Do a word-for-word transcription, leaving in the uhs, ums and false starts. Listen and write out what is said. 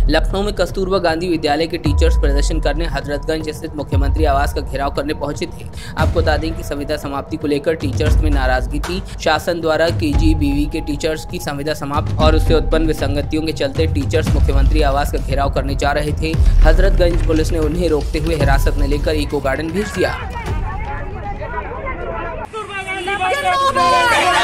लखनऊ में कस्तूरबा गांधी विद्यालय के टीचर्स प्रदर्शन करने हजरतगंज स्थित मुख्यमंत्री आवास का घेराव करने पहुंचे थे। आपको बता दें कि संविदा समाप्ति को लेकर टीचर्स में नाराजगी थी। शासन द्वारा केजीबीवी के टीचर्स की संविदा समाप्त और उससे उत्पन्न विसंगतियों के चलते टीचर्स मुख्यमंत्री आवास का घेराव करने जा रहे थे। हजरतगंज पुलिस ने उन्हें रोकते हुए हिरासत में लेकर इको गार्डन भेज दिया।